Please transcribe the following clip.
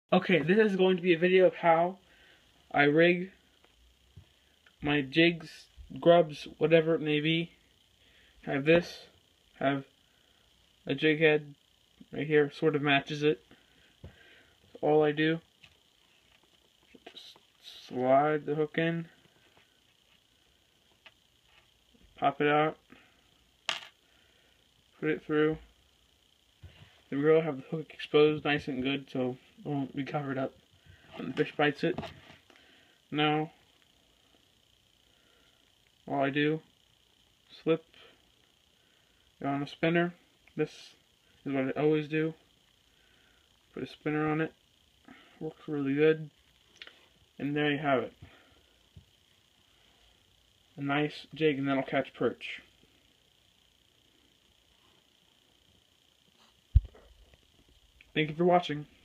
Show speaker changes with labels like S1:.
S1: Okay, this is going to be a video of how I rig my jigs, grubs, whatever it may be. Have a jig head right here, sort of matches it. So all I do, just slide the hook in, pop it out, put it through. The reel have the hook exposed nice and good so it won't be covered up when the fish bites it. Now, all I do, slip it on a spinner. This is what I always do. Put a spinner on it. Works really good. And there you have it. A nice jig, and that'll catch perch. Thank you for watching.